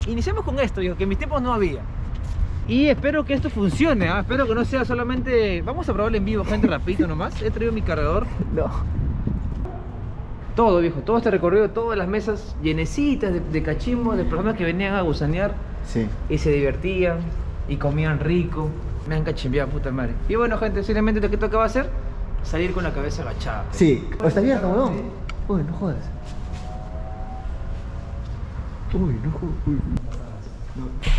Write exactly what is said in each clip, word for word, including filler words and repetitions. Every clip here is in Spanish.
Iniciamos con esto, digo, que en mis tiempos no había. Y espero que esto funcione, ¿eh? Espero que no sea solamente... Vamos a probarlo en vivo, gente, rapidito nomás. He traído mi cargador. No. Todo, viejo, todo este recorrido, todas las mesas llenecitas de, de cachimbo, de personas que venían a gusanear. Sí. Y se divertían, y comían rico. Me han cachimbeado, puta madre. Y bueno, gente, simplemente lo que tocaba hacer, salir con la cabeza agachada. Sí. ¿O está abierto, weón? Uy, no jodas. Uy, no jodas. Uy. No.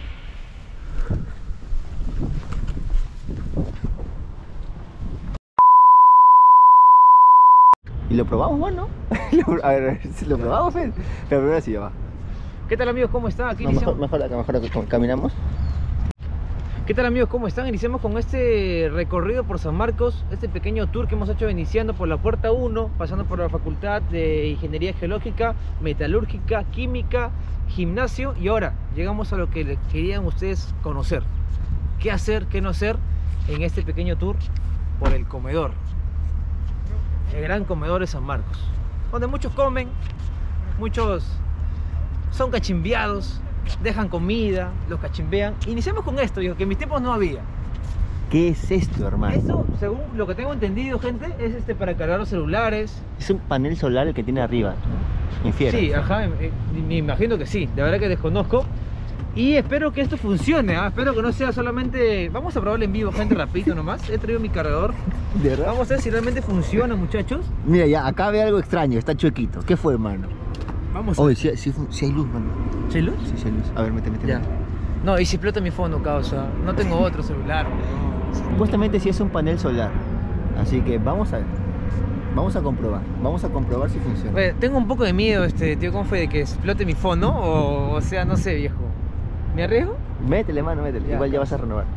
Y lo probamos, bueno. A ver, si lo probamos, Fel. Pero primero sí, ya va. ¿Qué tal, amigos? ¿Cómo están? Aquí No, iniciamos... mejor, mejor acá, mejor acá, caminamos. ¿Qué tal, amigos? ¿Cómo están? Iniciamos con este recorrido por San Marcos, este pequeño tour que hemos hecho iniciando por la puerta uno, pasando por la Facultad de Ingeniería Geológica, Metalúrgica, Química, Gimnasio, y ahora llegamos a lo que querían ustedes conocer. ¿Qué hacer, qué no hacer en este pequeño tour por el comedor? El gran comedor de San Marcos, donde muchos comen, muchos son cachimbeados, dejan comida, los cachimbean. Iniciamos con esto, digo, que en mis tiempos no había. ¿Qué es esto, hermano? Esto, según lo que tengo entendido, gente, es este para cargar los celulares. Es un panel solar el que tiene arriba, ¿no? Infierno. Sí, ajá, me, me imagino que sí, de verdad que desconozco. Y espero que esto funcione, ¿eh? Espero que no sea solamente... Vamos a probarlo en vivo, gente, rapidito nomás. He traído mi cargador. ¿De verdad? Vamos a ver si realmente funciona, muchachos. Mira, ya, acá ve algo extraño, está chuequito. ¿Qué fue, hermano? Vamos a Oye, ver. sí, sí, sí hay luz, mano. ¿Sí hay luz? Sí, sí hay luz. A ver, méteme, méteme. Ya. No, y si explota mi fondo, causa. No tengo otro celular. No. Supuestamente sí es un panel solar. Así que vamos a ver. Vamos a comprobar. Vamos a comprobar si funciona. Oye, tengo un poco de miedo, este, tío, ¿cómo fue? De que explote mi fondo. O, o sea, no sé, viejo. ¿Me arriesgo? Métele, mano, métele. Ya, Igual ya ya. vas a renovar.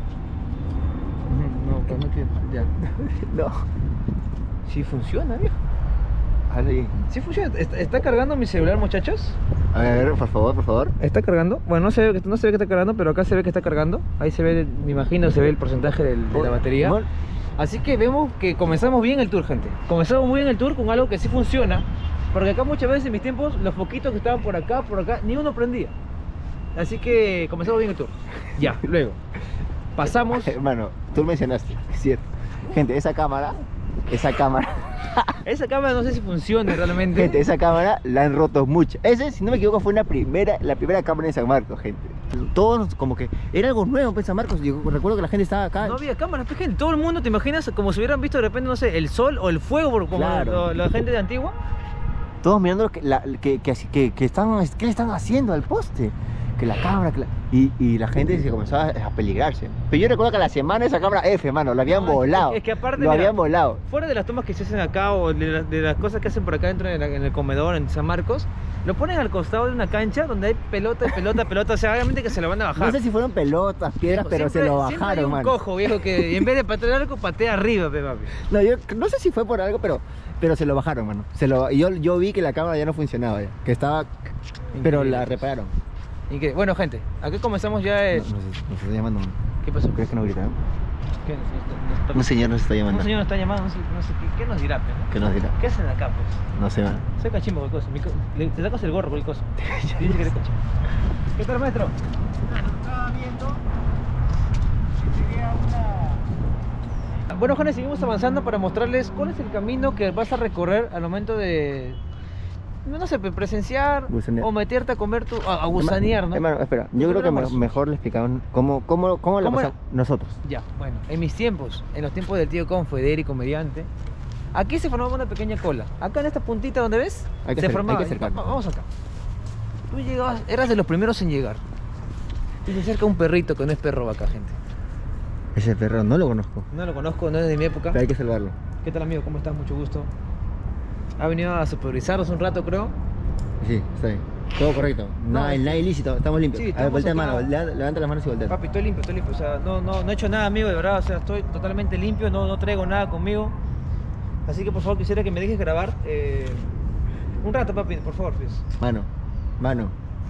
No, pues no quiero. Ya. No. Sí funciona, viejo. Ahí. Sí funciona. ¿Está, está cargando mi celular, muchachos? A ver, por favor, por favor. ¿Está cargando? Bueno, no se ve que, no se ve que está cargando, pero acá se ve que está cargando. Ahí se ve, me imagino, se ve el porcentaje del- de la batería. Mon- Así que vemos que comenzamos bien el tour, gente. Comenzamos muy bien el tour con algo que sí funciona. Porque acá muchas veces en mis tiempos, los foquitos que estaban por acá, por acá, ni uno prendía. Así que comenzamos bien el tour. Ya, luego pasamos. Hermano, tú mencionaste, es cierto. Gente, esa cámara, esa cámara, Esa cámara no sé si funciona realmente. gente, esa cámara la han roto mucho. Ese, si no me equivoco, fue una primera, la primera cámara en San Marcos, gente. Todos como que era algo nuevo en San Marcos. Yo recuerdo que la gente estaba acá. No había cámaras, pues, gente. Todo el mundo, te imaginas, como si hubieran visto de repente, no sé, el sol o el fuego, por- como Claro. lo- la gente de Antigua. Todos mirando lo que, la, que, que, así- que, que están, ¿qué le están haciendo al poste? Que la cámara, que la- y, y la gente se comenzó a, a peligrarse. Pero yo recuerdo que a la semana esa cámara F, mano, la habían No, es que- volado. es que aparte, lo mira, habían volado. Fuera de las tomas que se hacen acá o de, la- de las cosas que hacen por acá dentro de la- en el comedor en San Marcos, lo ponen al costado de una cancha donde hay pelota, pelota, pelota. O sea, obviamente que se lo van a bajar. No sé si fueron pelotas, piedras, pero Siempre- se lo siempre hay bajaron, un mano. cojo, viejo, que en vez de patear el arco, patea arriba, pe, papi. No, yo no sé si fue por algo, pero, pero se lo bajaron, mano. Se lo, y yo, yo vi que la cámara ya no funcionaba, ya, que estaba, pero Increíble. la repararon. Y que, bueno, gente, aquí comenzamos ya. El... No, nos, nos está llamando, mano. ¿Qué pasó? ¿Crees que no gritaron? ¿Qué, nos- nos- nos- Un señor nos está llamando. Un señor nos está llamando, no sé, no sé qué, qué nos dirá, pe, ¿no? ¿Qué nos dirá? ¿Qué hacen acá, pues? No sé, mano. Soy cachimbo, cualquier cosa. Mi co- le- Te sacas el gorro, cualquier cosa. Dice que eres cachimbo. ¿Qué tal, maestro? Estaba viendo que sería una... Bueno, jóvenes, seguimos avanzando para mostrarles cuál es el camino que vas a recorrer al momento de, no sé, presenciar Gusanear. o meterte a comer tu, a, a gusanear, ¿no? Hermano, espera, Tu yo creo que primer me- almuerzo. mejor le explicaban cómo, cómo, cómo la ¿Cómo era? pasamos nosotros. Ya, bueno, en mis tiempos, en los tiempos del tío Confederi, comediante, aquí se formaba una pequeña cola. Acá en esta puntita donde ves, Hay que se acer- formaba. hay que acercarnos. Va- Vamos acá. Tú llegabas, eras de los primeros en llegar. Y se acerca un perrito que no es perro vaca, gente. Ese perro no lo conozco, No lo conozco, no es de mi época. pero hay que salvarlo. ¿Qué tal, amigo? ¿Cómo estás? Mucho gusto. Ha venido a supervisarnos un rato, creo. Sí, está bien. Todo correcto. Nada, es- nada ilícito, estamos limpios. Sí, a ver, estamos voltea acá. mano, levanta levanta las manos y voltea. Papi, estoy limpio, estoy limpio. O sea, no, no, no he hecho nada, amigo, de verdad. O sea, estoy totalmente limpio, no, no traigo nada conmigo. Así que, por favor, quisiera que me dejes grabar eh, un rato, papi, por favor, pues. Mano, mano.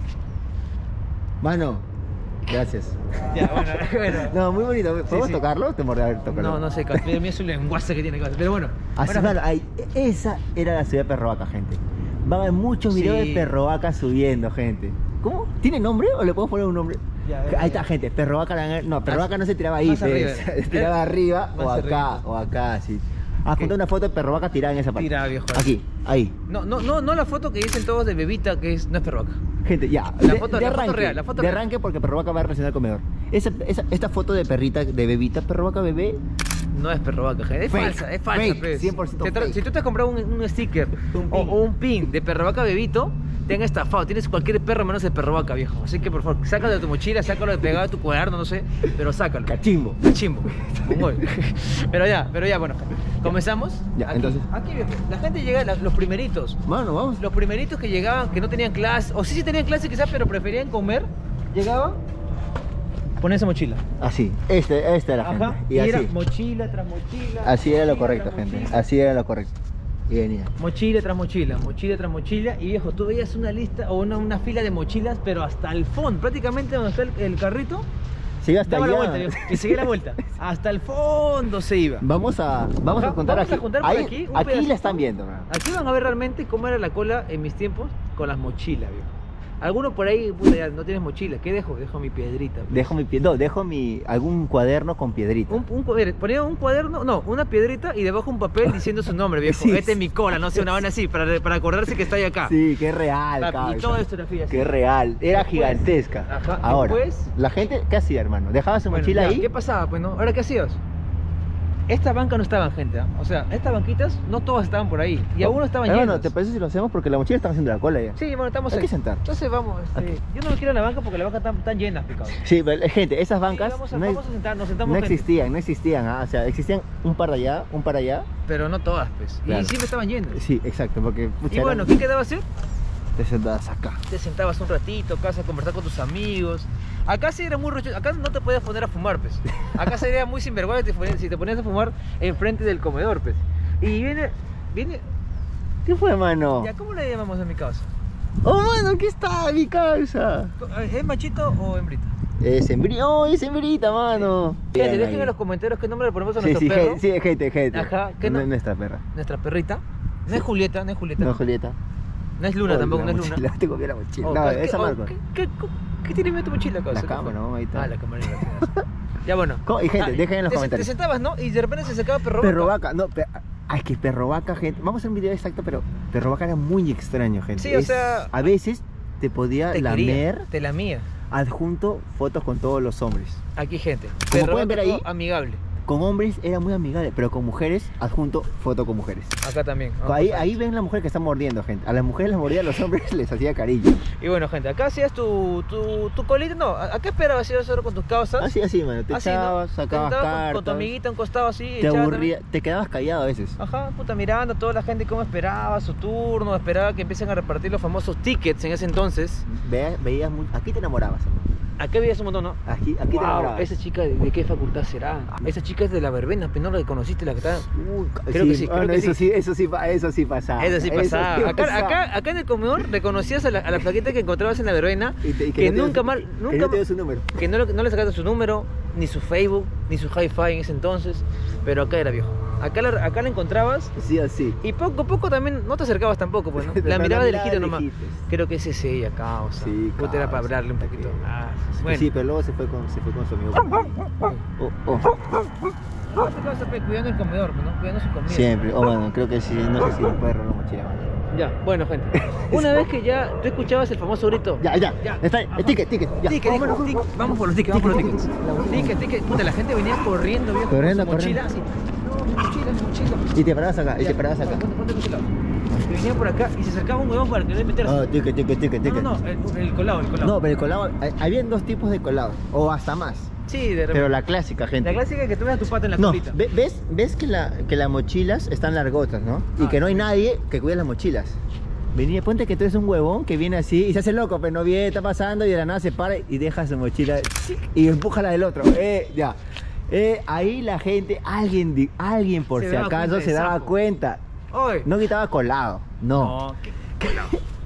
Mano. Gracias. Ya, bueno, bueno. No, muy bonito. ¿Podemos sí. tocarlo? Te mordé a ver, tocarlo. No, no sé, cabrón, mira, mira su lenguaje que tiene, cabrón. Pero bueno. Así, bueno, mano, ahí, esa era la ciudad de Perrovaca, gente. Van a haber muchos videos Sí. de Perrovaca subiendo, gente. ¿Cómo? ¿Tiene nombre o le podemos poner un nombre? Ya, Ahí ya, está, ya. gente. Perro vaca, la- no, perro Más- vaca no se tiraba ahí, más pe, arriba. se tiraba arriba o Más acá, arriba. o acá, sí. Ah, Ok. junta una foto de perro vaca tirada en esa parte. Tira, viejo. Aquí, ahí. No, no, no, no la foto que dicen todos de bebita, que es, no es perro vaca. Gente, ya. La de, foto- de la foto arranque, real, la foto de real. arranque porque perro vaca va a relacionar al comedor. Esa, esa, esta foto de perrita, de bebita, perro vaca bebé, No es perro vaca, gente. Es Fake, falsa, es falsa. fake, pues. cien por ciento Te tra- fake. Si tú te has comprado un, un sticker Un o, pin. o un pin de perro vaca bebito, te han estafado. Tienes cualquier perro menos el perro vaca, viejo. Así que por favor, sácalo de tu mochila, sácalo de pegado de tu cuaderno, no sé, pero sácalo. cachimbo. Chimbo. Un gol. Pero ya, pero ya, bueno. ¿Comenzamos? Ya, Aquí, entonces. Aquí, viejo. La gente llega, la- los primeritos. Mano, vamos. Los primeritos que llegaban, que no tenían clase, o sí, sí tenían clase quizás, pero preferían comer, llegaban, ponen esa mochila. Así, este, esta era la Ajá. gente. Y, Y era así. mochila tras mochila. Así era lo mochila correcto, tras gente. mochila. Así era lo correcto. Y venía. Mochila tras mochila, mochila tras mochila. Y viejo, tú veías una lista o una, una fila de mochilas, pero hasta el fondo, prácticamente donde está el, el carrito, Sigue hasta daba allá. la vuelta, viejo, y seguía la vuelta. Hasta el fondo se iba. Vamos a, vamos Ajá, a contar vamos a aquí. contar por Ahí- aquí un aquí pedacito. la están viendo, bro. Aquí van a ver realmente cómo era la cola en mis tiempos con las mochilas, viejo. Algunos por ahí, puta, ya no tienes mochila. ¿Qué dejo? Dejo mi piedrita. pues. Dejo mi pie, no, dejo mi algún cuaderno con piedrita. Un, un, cuader- ponía un cuaderno, no, una piedrita y debajo un papel diciendo su nombre, viejo. Sí, Este es sí. mi cola, no sé, una vaina así, para, para acordarse que está ahí acá. Sí, qué real, Papi, cabeza. y todo esto era así. Qué real. Era Después- gigantesca. Ajá, Ahora, después- la gente, ¿qué hacía, hermano? Dejaba su Bueno, mochila ya, ahí. ¿qué pasaba? Pues no, ahora ¿qué hacías? Esta banca no estaban, gente, ¿ah? O sea, estas banquitas no todas estaban por ahí. Y algunos estaban Hermano, llenos. ¿te parece si lo hacemos? Porque la mochila está haciendo la cola ya. Sí, bueno, estamos Hay ahí. que sentar. Entonces vamos, este, Aquí. yo no me quiero en la banca porque las bancas están, están llenas, picado. Sí, pero, eh, gente, esas bancas Sí, vamos a, no, vamos a sentar, nos sentamos no gente. existían, no existían. ¿Ah? O sea, existían un par de allá, un par allá. Pero no todas, pues. Claro. Y siempre estaban llenas. Sí, exacto, porque pucha, Y bueno, eran- ¿qué quedaba hacer? te sentabas acá. Te sentabas un ratito, acá a conversar con tus amigos. Acá sí era muy rochoso, acá no te podías poner a fumar, pues. Acá sería muy sinvergüenza si te ponías- si te ponías a fumar enfrente del comedor, pues. Y viene, viene, ¿Qué fue, mano? ya, ¿cómo le llamamos a mi causa? Oh, mano, aquí está mi cabeza. ¿Es machito o hembrita? Es hembrita, oh, es hembrita, mano. Gente, Bien dejen ahí. en los comentarios qué nombre le ponemos a Sí, nuestro sí, perro. gente, sí, gente, gente. Ajá, ¿qué no, no? Nuestra perra. Nuestra perrita. No es Julieta, no es Julieta. No, Julieta. No es Luna Oh, tampoco, la no es mochila, Luna. te copié la mochila. Oh, no, ¿qué- esa oh, marca. ¿qué, qué, qué tiene en tu mochila, causa? La ¿Qué cámara, fue? ¿no? Ahí está. Ah, la cámara. gracias. Ya bueno. ¿Cómo? Y, gente, dejen en los te, comentarios. Te sentabas, ¿no? Y de repente se sacaba perro Perro vaca. vaca, no, pe- ah, es que perro vaca, gente. Vamos a hacer un video exacto, pero perro vaca era muy extraño, gente. Sí, o Es- sea, A veces te podía Te lamer quería, te la mía. adjunto fotos con todos los hombres. Aquí, gente. Como Perro pueden ver vaca ahí- amigable. Con hombres era muy amigable, pero con mujeres adjunto foto con mujeres. Acá también. Vamos Ahí, a- ahí ven la mujer que está mordiendo, gente. A las mujeres las mordía, a los hombres les hacía cariño. Y bueno, gente, acá hacías tu, tu, tu colita. No, acá esperabas ir solo con tus causas. Así, así, mano. Te Así, ¿no? echabas, Te sacabas sentabas con- cartas. Con, tu amiguita a un costado así. te echabas aburría, te quedabas callado a veces. también. Ajá, puta, mirando a toda la gente cómo esperaba su turno, esperaba que empiecen a repartir los famosos tickets en ese entonces. Ve- veías muy... Aquí te enamorabas, hermano. Acá veías un montón, ¿no? Aquí, aquí te Wow, enamorabas. esa chica, ¿de, de qué facultad será? Esa chica es de la verbena, pero no la conociste, la que está... Uy, Creo que sí, creo bueno, que eso sí. sí, eso sí, pa- eso sí pasaba. Eso sí pasaba. sí acá, pasaba. acá, acá en el comedor reconocías a la, a la flaquita que encontrabas en la verbena, Y te- y que, no te dio nunca su- mal, que nunca no te ma- dio su número. que no, le- no le sacaste su número, ni su Facebook, ni su hi-fi en ese entonces, pero acá era viejo. Acá la, acá la encontrabas Sí, así. y poco a poco también no te acercabas tampoco, pues, ¿no? La No, mirabas no, de miraba lejito de nomás. lejitos. Creo que ese es ella, causa. Sí, Puta, era para causa, hablarle un puta poquito que- más. Sí, Bueno, Sí, pero luego se fue con, se fue con su amigo. Oh, oh. no, te vas a pe- cuidando el comedor, pues, ¿no? Cuidando su comida. Siempre. Oh, bueno, creo que sí. No sé si me puede robar la mochila. mano. Ya, bueno, gente. Una vez que ya tú escuchabas el famoso grito. Ya, ya. Ya. Está, Ajá. ticket, ticket. Ya. Ticket, Vámonos, dijo, vámonos. tic- vamos por los tickets, vamos por los Ticket, tickets. ticket. Ticket, ticket. Puta, la gente venía corriendo, viejo. Corriendo, con su mochila, corriendo. así. No, mi mochila, mi mochila. Y te parabas acá, y Ya, te parabas acá. ponte- ponte de este lado. Y venía por acá y se acercaba un huevón para querer meterse. Oh, ticket, ticket, ticket, no, ticket. no, no, el, el colado, el colado. No, pero el colado, hay- habían dos tipos de colado, o hasta más. Sí, de repente. Pero la clásica, gente. La clásica es que tú veas tu pata en la No, colita. ve- ves, ves que, la, que las mochilas están largotas, ¿no? Y Ah, que no hay sí. nadie que cuide las mochilas. Venía, ponte que tú eres un huevón que viene así y se hace loco, pero no viene, está pasando y de la nada se para y deja su mochila y empuja la del otro. Eh, ya. Eh, ahí la gente, alguien, di- alguien por Se si daba acaso cuenta se de daba sapo. cuenta. Oye. No gritaba colado, no. No, ¿qué colado?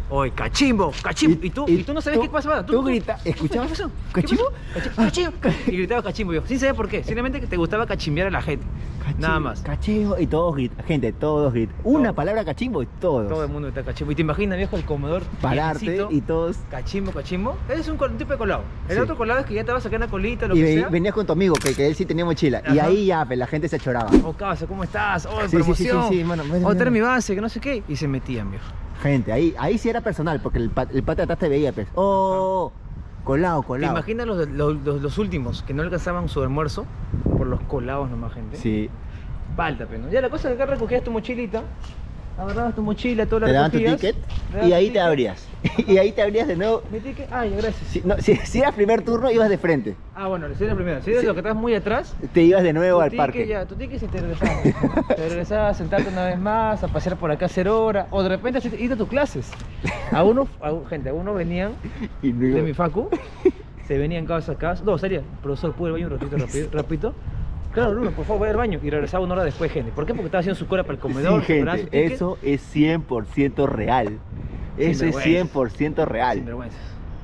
Oye, cachimbo, cachimbo. ¿Y, tú? ¿Y tú no sabías qué pasaba? ¿Tú, tú gritas? ¿Escuchabas eso? ¿Cachimbo? Cachimbo. Y gritaba cachimbo, viejo. Sin saber por qué. Simplemente que te gustaba cachimbear a la gente. Cachimbo, Nada más. Cachimbo y todos gritan. Gente, todos gritan. Una palabra cachimbo y todos. Todo el mundo está cachimbo. Y te imaginas, viejo, el comedor. Pararte viejecito, y todos. Cachimbo, cachimbo. Ese es un, col- un tipo de colado. El Sí. otro colado es que ya te vas a sacar una colita, lo Y que ve- sea. venías con tu amigo, que, que él sí tenía mochila. Y Ajá. ahí ya, pues, la gente se achoraba. Oh, casa, ¿cómo estás? Oh, Sí, sí, sí, promoción. sí, sí, mano, ven, Oh, ven, trae ven. mi base, que no sé qué. Y se metían, viejo. Gente, ahí, ahí sí era personal, porque el, pa- el pata de atrás te veía, pues. Oh, colado, ¿Te colado. imaginas los, los, los, los últimos que no alcanzaban su almuerzo por los colados nomás, gente? Sí. Falta, pero ¿no? Ya la cosa es que acá recogías tu mochilita, agarrabas tu mochila, toda la Te daban tu recogías, ticket te daban y tu ahí te ticket. abrías. Y ahí te abrías de nuevo. Mi ticket, ay, gracias. Si, no, si, si eras primer turno, ibas de frente. Ah, bueno, si eres primero. Si eres Sí. lo que estás muy atrás, Te ibas de nuevo tu al ticket parque. ya, tu ticket se te regresaba. Te regresaba a sentarte una vez más, a pasear por acá a hacer hora, o de repente a irte a tus clases. A uno, a, gente, a uno venían Y no de iba- mi facu, se venían casa a casa. No, sería, profesor, ¿pude ir al baño un ratito, rápido? rapidito? Claro, Bruno, por favor, voy al baño. Y regresaba una hora después, gente. ¿Por qué? Porque estaba haciendo su cola para el comedor. Sí, preparaba su gente, ticket. eso es cien por ciento real. Eso es Sinvergüenzas. cien por ciento real. Sinvergüenzas.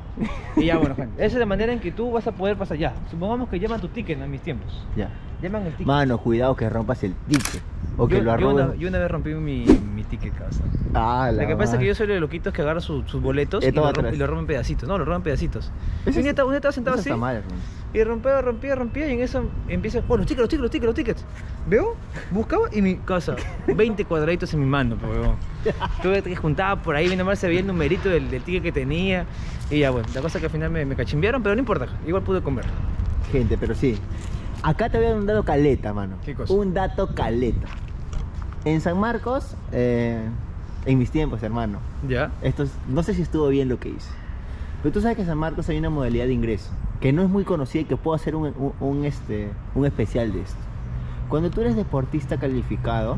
Y ya, bueno, gente. Esa es la manera en que tú vas a poder pasar ya. Supongamos que llaman tu ticket, ¿no? En mis tiempos. Ya. Llaman el ticket. Mano, cuidado que rompas el ticket. O que yo, lo yo, una, arroben. yo una vez rompí mi, mi ticket, casa. Ah, Lo la que pasa es que madre. yo soy de los loquitos que agarran su- sus boletos Eh, y todo lo, atrás. rompen, y lo rompen pedacitos. No, lo rompen pedacitos. Eso Un día es- estaba un día estaba sentado Eso así está mal, hermano. y rompía, rompía, rompía y en eso empieza, oh, los tickets, los tickets, los tickets, los tickets. Veo, buscaba y mi casa, veinte cuadraditos en mi mano, pues, huevón. Tuve que juntar por ahí, viendo mal se veía el numerito del, del ticket que tenía. Y ya, bueno, la cosa es que al final me, me cachimbearon, pero no importa, igual pude comer. Gente, pero sí. Acá te voy a dar un dato caleta, mano. ¿Qué cosa? Un dato caleta. En San Marcos, eh, en mis tiempos, hermano. ¿Ya? Esto es- no sé si estuvo bien lo que hice. Pero tú sabes que en San Marcos hay una modalidad de ingreso que no es muy conocida y que puedo hacer un, un, un, este, un especial de esto. Cuando tú eres deportista calificado,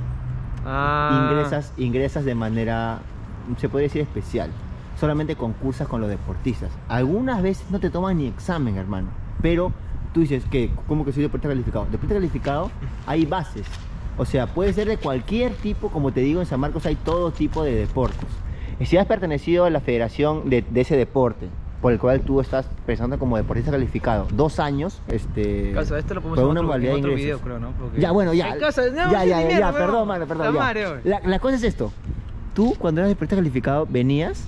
Ah. ingresas, ingresas de manera, se podría decir, especial. Solamente concursas con los deportistas. Algunas veces no te toman ni examen, hermano. Pero tú dices que, ¿cómo que soy deportista calificado? Deportista calificado, hay bases. O sea, puede ser de cualquier tipo, como te digo, en San Marcos hay todo tipo de deportes. Y si has pertenecido a la federación de, de ese deporte, por el cual tú estás pensando como deportista calificado, dos años, este... Casa, esto lo podemos fue hacer una en otro, modalidad en de otro ingresos. video, creo, ¿no? Porque- Ya, bueno, ya. Ay, casa, no, ya, sí, ya, ya, mierda, ya, weón. perdón, mano, perdón. La ya. madre, weón. La, la cosa es esto. Tú, cuando eras deportista calificado, venías,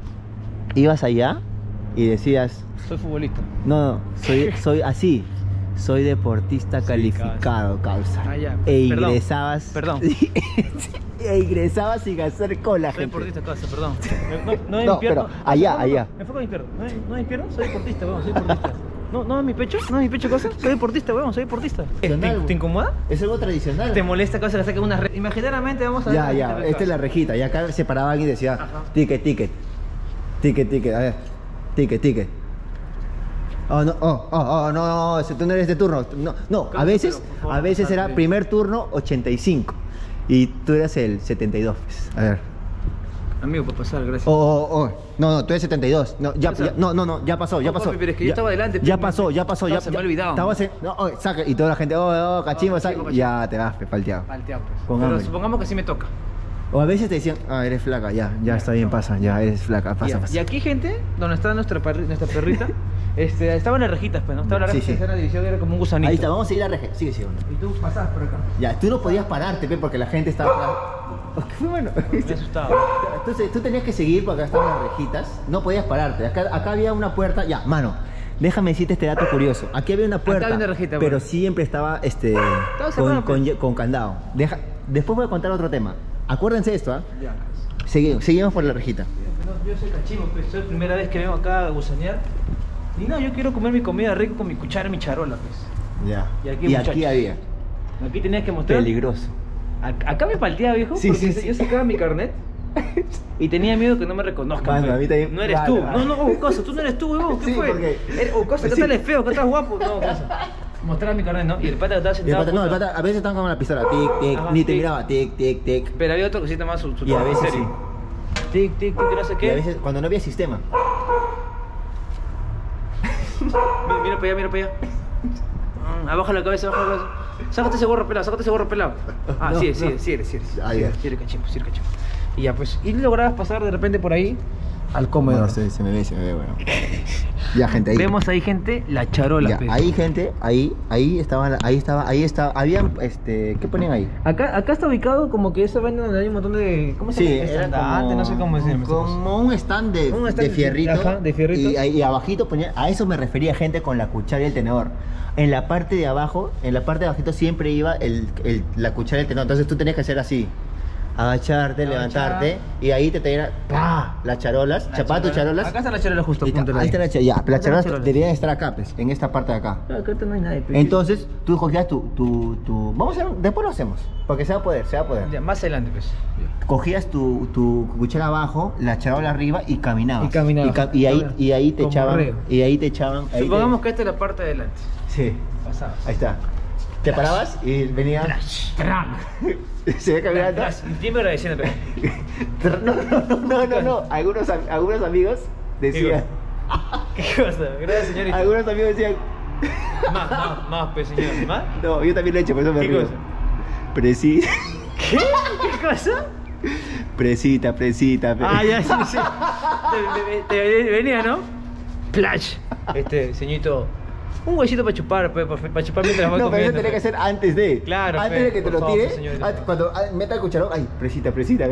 ibas allá y decías, Soy futbolista. no, no, soy, soy así, soy deportista Sí, calificado, causa. Ah, ya. E Perdón, ingresabas. perdón. e ingresabas sin hacer cola, Soy gente. deportista, casa, perdón. No, no, no, No, mi pierna. pero allá, No, no, no, allá. Me enfoco en mi pierna. No, es- no es mi pierna, soy deportista, weón, soy deportista. No, no es mi pecho, no es mi pecho, cosa. Soy deportista, weón, soy deportista. ¿Te, Tradicional, te incomoda? Es algo tradicional. ¿Te molesta, cosa, que saque una red? Imaginariamente vamos a ver. Ya, la ya, gente esta es la casa. rejita. Y acá se paraba alguien y decía, Ajá. ticket, ticket. Ticket, ticket, a ver. Ticket, ticket. Oh, no, oh, oh, oh, no, no, ese tú no eres de turno. No, no, a Causa, veces, pero, por favor, a veces era pasate. primer turno ochenta y cinco. Y tú eras el setenta y dos, pues. A ver. Amigo, para pasar, gracias. Oh, oh, oh. No, no, tú eres setenta y dos. No, ya, Pasa. ya- no, no, no, ya pasó, ya Oh, pasó. papi, pero es que yo Ya- estaba adelante, Ya pe, pasó, ya pasó, no, ya se me ya- ha olvidado. Estabas en- no, oh, saca, y toda la gente, oh, oh, cachimbo, Oh, saca. cachimbo, Ya te vas, pe, falteado. Palteado, pues. Con Pero hambre. supongamos que sí me toca. O a veces te decían, ah, eres flaca, ya, ya está bien, pasa, ya eres flaca, pasa, Ya. pasa. Y aquí, gente, donde está nuestra, perri- nuestra perrita, este, estaban las rejitas, pues, ¿no? Estaba la Sí, reja sí. de tercera división, era como un gusanito. Ahí está, vamos a seguir la reja. Sigue, sigue. Y tú pasabas por acá. Ya, tú no podías pararte, pe, porque la gente estaba atrás. ¿Qué fue, bueno? Me asustaba. Entonces, tú tenías que seguir porque acá estaban las rejitas. No podías pararte. Acá, acá había una puerta. Ya, mano, déjame decirte este dato curioso. Aquí había una puerta, había una rejita, pero bueno. siempre estaba este, con, cerrado, con, pues. con candado. Deja, después voy a contar otro tema. Acuérdense esto, ¿ah? Ya. Seguimos, seguimos por la rejita. No, yo soy cachimbo, pues, soy la primera vez que vengo acá a gusanear. Y no, yo quiero comer mi comida rico con mi cuchara y mi charola, pues. Ya. Y aquí, y muchachos. aquí había. Aquí tenías que mostrar. Peligroso. Ac- Acá me palteaba, viejo, Sí, porque sí, sí. yo sacaba mi carnet y tenía miedo que no me reconozcan. Mano, pe. a mí también- No eres Mano, tú. mano. No, no, oh, cosa, tú no eres tú, huevón. ¿Qué Sí, fue? porque- Eres- Oh, cosa, acá Sí. estás feo, acá estás guapo. No, cosa. Mostraba mi carnet, ¿no? Y el pata que estaba Y el sentado. pata- no, el puta, pata a veces estaban con la pistola, tic, tic, Ajá, ni te tic. miraba, tic, tic, tic. Pero había otro que sí tomaba su, su Y a trabajo en veces serio. Tic, tic, tic, no sé Y qué. a veces, cuando no había sistema. Mira, mira para allá, mira para allá. Mm, abaja la cabeza, abaja la cabeza. Sácate ese gorro pelado, sácate ese gorro pelado. Ah, No, sí, no. sí, sí eres, sí eres. Ah, Sí ya. eres, sí eres cachimbo, sí eres cachimbo. Y ya pues, y lograbas pasar de repente por ahí al comedor. Bueno, se, se me ve, se me ve, bueno. Ya, gente, ahí. Vemos ahí, gente, la charola. Ya, pe. ahí, gente, ahí, ahí estaba, ahí estaba, ahí estaba, habían, este, ¿qué ponían ahí? Acá, acá está ubicado como que esa vaina donde hay un montón de... ¿Cómo se Sí, llama? era Estandarte, como, no sé cómo decirlo. como un stand de, Un stand de fierrito. ajá, de fierritos. Y, ahí- y abajito ponía, a eso me refería gente con la cuchara y el tenedor. En la parte de abajo, en la parte de abajito siempre iba el, el- la cuchara y el tenedor. Entonces tú tenías que hacer así. Agacharte, Agachar. levantarte y ahí te traían ¡pah! Las charolas, La chapaba tus charola. charolas. Acá está la charola justo, y ta- apúntala ahí ahí. está la charola, ya, pero las Acá están las charolas charolas. deberían estar acá, pues, en esta parte de acá. No, acá no hay nadie. pe. Entonces tú cogías tu, tu, tu, vamos a hacer, después lo hacemos, porque se va a poder, se va a poder. Ya, más adelante, pues. Cogías tu, tu cuchara abajo, la charola arriba y caminabas. Y caminabas. Y, ca- y ahí, y ahí te Como echaban. reo. Y ahí te echaban. ahí Supongamos te- que esta es la parte de adelante. Sí, Pasabas. ahí está. Te parabas y venía. Track. Se ve caminando. Y siempre agradeciendo, pero... No, no, no, no, no. Algunos, am- algunos amigos decían. ¿Qué cosa? Gracias, señorita. Algunos amigos decían. Más, más, más, pues, señor. ¿Más? No, yo también lo he hecho, por eso me ¿Qué río. cosa? Presi, ¿Qué? ¿Qué cosa? presita, presita. pre- Ah, ya, sí, sí. Te, te- te venía, ¿no? Plash. Este, señorito, un huesito para chupar, para, para chupar mientras voy No, pero eso comiendo. tenía que pe. ser antes de. Claro, Antes pe, de que te por lo favor, tires. señorita. ah, Cuando ah, meta el cucharón, ay, presita, presita.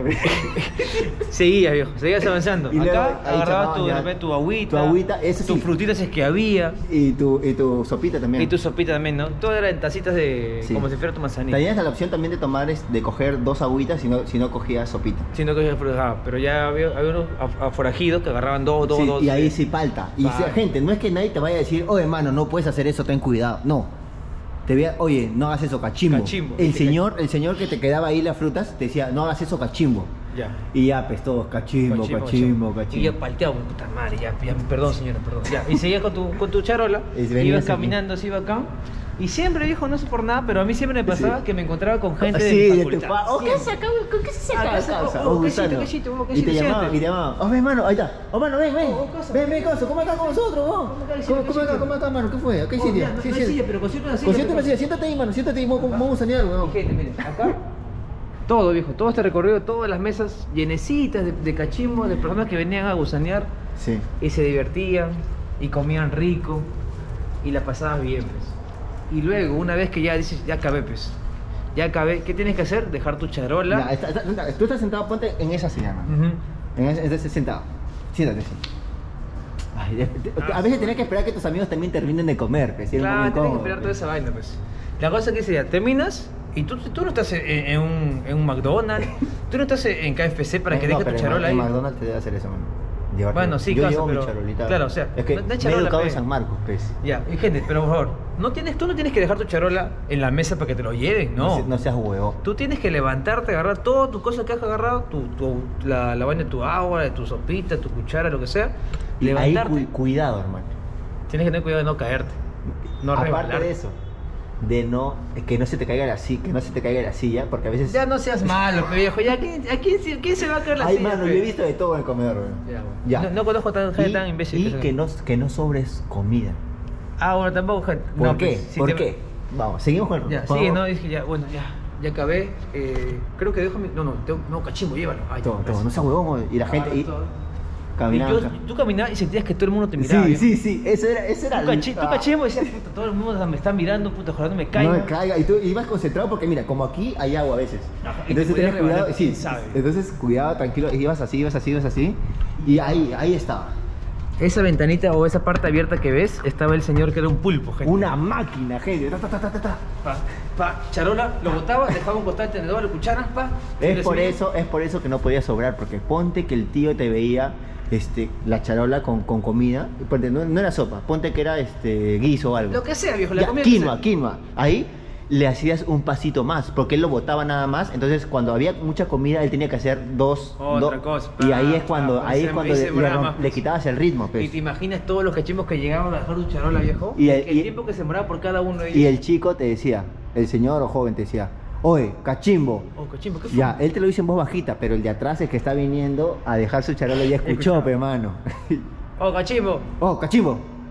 Seguías, viejo, seguías avanzando. Y luego Acá ahí agarrabas chapaban tu, ya. de repente, tu agüita, Tu agüita, eso tus sí. frutitas es que había, Y tu, y tu sopita también. y tu sopita también, ¿no? Todo era en tacitas de... Sí. como si fuera tu manzanita. Tenías la opción también de tomar, es- de coger dos agüitas si no, si no cogías sopita. Sí, no cogías frutas, pero ya había, había unos af- aforajidos que agarraban dos, dos, Sí, dos. y ahí eh. sí palta. Y Palta. si- gente, no es que nadie te vaya a decir, oye, hermano, no puedes hacer eso, ten cuidado. No. Te veía, oye, no hagas eso, cachimbo. Cachimbo. El señor, el señor que te quedaba ahí las frutas te decía, no hagas eso, cachimbo. Ya. Y ya, pues todos, cachimbo, cachimbo, cachimbo. Y ya palteado, puta madre, ya, ya, perdón señora, perdón. Ya. Y seguías con tu, con tu charola, Y venías ibas aquí. caminando así acá. Y siempre, viejo, no sé por nada, pero a mí siempre me pasaba Sí. que me encontraba con gente Sí, de mi de tu facultad. fa- ¿O qué Siempre. se acaba? ¿Con qué se Ah, acaba? ¿qué se- causa? oh, Oh, oh, quesito, gusano. quesito, oh, Y te quesito, llamaban, siéntate. y te llamaban, oh, ven, hermano, ahí está. Oh, mano, ven, ven. Oh, oh, cosa. Ven, ven, cosa, come acá con nosotros, vos. acá, Come, silla, come acá, silla. come acá, mano, ¿qué fue? Acá hay Oh, silla. mira, no- Sí, no hay sí. silla, pero consíguete una silla, Consíguete por una favor. silla, siéntate ahí, mano, siéntate ahí, vamos vamos a sanear, weón. Gente, miren, acá todo, viejo, todo este recorrido, todas las mesas llenecitas de, de cachimbo, de personas que venían a gusanear Sí. y se divertían y comían rico y la pasabas bien, pues. Y luego, una vez que ya dices, ya acabé, pues, ya acabé, ¿qué tienes que hacer? Dejar tu charola. Ya, está- está- está- tú estás sentado, ponte en esa silla, mano. Ujú. En ese, en ese sentado. Siéntate, sí. Ay, de- de- a veces tenés que esperar que tus amigos también terminen de comer, pues, si eres Claro, muy tienes que incómodo, esperar toda pues. esa vaina, pues. La cosa es que dice, ya, terminas y tú, tú no estás en, en un, en un McDonald's, tú no estás en K F C para que Eh, no, dejes tu pero en charola Ma- ahí. en McDonald's te debe hacer eso, mano. Llevarte- Bueno, sí, yo causa, llevo mi pero- charolita. claro, o sea, es que no- no me he charola, educado en pe. San Marcos, pues. Ya, y gente, pero por favor, no tienes, tú no tienes que dejar tu charola en la mesa para que te lo lleven, no. se- no seas huevo. Tú tienes que levantarte, agarrar todas tus cosas que has agarrado, tu, tu- la, la vaina de tu agua, de tu sopita, tu cuchara, lo que sea. Y ahí Levantarte. cu- cuidado, hermano. Tienes que tener cuidado de no caerte. No Aparte resbalar. de eso, de no, que no se te caiga la silla, que no se te caiga la silla, porque a veces. Ya no seas malo, pe, viejo. Ya, ¿quién, a quién, se- quién se va a caer la Ay, silla, mano, pe? yo he visto de todo en el comedor, weón. Ya, bueno. Ya. No, no conozco tan gente Y, tan imbécil. y sea. que no, que no sobres comida. Ah, bueno, tampoco, gente. ¿Por No, qué? pues, si ¿Por te- qué? Vamos, seguimos con el Ya, con- sigue, ¿no? Dije, ya, bueno, ya. Ya acabé. Eh, creo que dejo mi. No, no, tengo, no, cachimbo, llévalo. Ay, Todo, ya, todo, no seas huevón, weón. Y la gente. Y, Y caminaba. yo- tú caminabas y sentías que todo el mundo te miraba. Sí, viejo. sí, sí, eso era, eso era Tú, cachi, tú ah. cachimbo y decías, puta, todo el mundo me está mirando, puta, ojalá no me caiga. No me caiga. Y tú ibas concentrado porque mira, como aquí hay agua a veces. Ajá, y Entonces te podías tenías cuidado. rebalar, Sí, quién sabe. entonces cuidado, tranquilo. Ibas así, ibas así, ibas así. Y ahí, ahí estaba. Esa ventanita o esa parte abierta que ves, estaba el señor que era un pulpo, gente. Una máquina, gente. Ta, ta, ta, ta, ta, ta. Pa, pa, charola, lo botaba, dejaba un costado el tenedor, la cuchara, pa. y Es le por subía. eso, es por eso que no podía sobrar, porque ponte que el tío te veía este, la charola con, con comida. Ponte, no, no era sopa, ponte que era este guiso o algo. Lo que sea, viejo, la Ya, comida que quinoa, sea. quinoa. Ahí le hacías un pasito más, porque él lo botaba nada más. Entonces, cuando había mucha comida, él tenía que hacer dos. Otra do- cosa. Y ahí Ah, es cuando, ah, ahí se- es cuando ahí se le, le demoraba rom- más, le pues. quitabas el ritmo, Y pues. te imaginas todos los cachimbos que llegaban a dejar tu charola, viejo. Y el- el y- tiempo que se demoraba por cada uno de ellos. Y el chico te decía, el señor o joven te decía, oye, cachimbo. Oh, cachimbo, ¿qué fue? Ya, él te lo dice en voz bajita, pero el de atrás, el que está viniendo a dejar su charola, ya escuchó, Escuchaba. pe mano. Oh, cachimbo. Oh, cachimbo.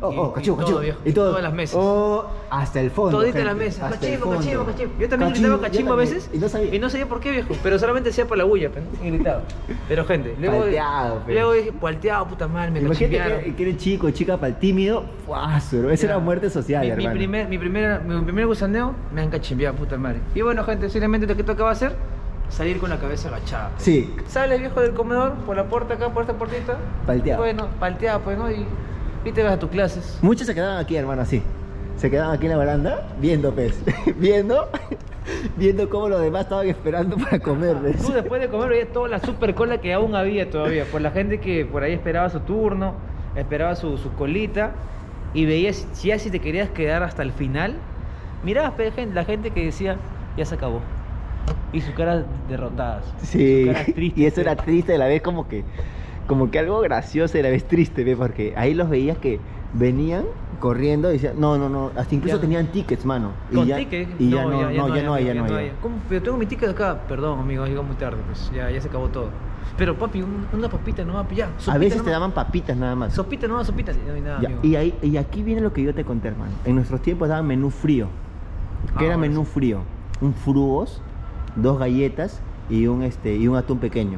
Oh, y, oh, cachivo, y todo, cachivo. viejo, Y todo. todas las mesas. Oh, hasta el fondo. Todita gente, la mesa, hasta el cachimbo, fondo. cachimbo, cachimbo. Yo también Cachimbo, gritaba cachimbo yo a también, veces y no sabía. y no sabía por qué, viejo, pero solamente decía por la bulla, pe, ¿no? Y gritaba. Pero gente, luego, Palteado, pe. luego dije, palteado, puta madre, me Imagínate cachimbearon. que, que eres chico, chica para el tímido. ¡Fuah! Esa Ya. era muerte social, mi, mi hermano. primer, mi, primer, mi primer gusaneo me han cachimbeado, puta madre. Y bueno, gente, simplemente lo que tocaba hacer, salir con la cabeza agachada. Pues. Sí, Sales, viejo, del comedor, por la puerta acá, por esta puertita. Palteado. Bueno, palteado, pues, ¿no? Y, y te vas a tus clases. muchos se quedaban aquí, hermano, así. Se quedaban aquí en la baranda, viendo, pez. viendo, viendo cómo los demás estaban esperando para comer, ¿ves? Tú después de comer veías toda la super cola que aún había todavía, por la gente que por ahí esperaba su turno, esperaba su, su colita, y veías, si ya si te querías quedar hasta el final, mirabas pe, gente- la gente que decía, ya se acabó. Y sus caras derrotadas. Sí, sus caras tristes, y eso pe. era triste a la vez como que, como que algo gracioso y a la vez triste, ¿ves? Porque ahí los veías que venían corriendo y decían, no, no, no, hasta incluso Ya. tenían tickets, mano. Y ¿Con ya, ticket? Y ya no, no, ya no hay, ya no hay. hay. ¿Cómo? Pero tengo mi ticket acá. Perdón, amigo, llegó muy tarde, pues ya, ya se acabó todo. Pero papi, un- una papita nomás, ya. A sopita veces te nomás. daban papitas nada más. Sopita nomás, sopita, sí, no hay nada, Ya, amigo. y, ahí, y aquí viene lo que yo te conté, hermano. En nuestros tiempos daban menú frío. ¿Qué Ah, era bueno, menú sí. frío? Un frugos, dos galletas y un, este, y un atún pequeño.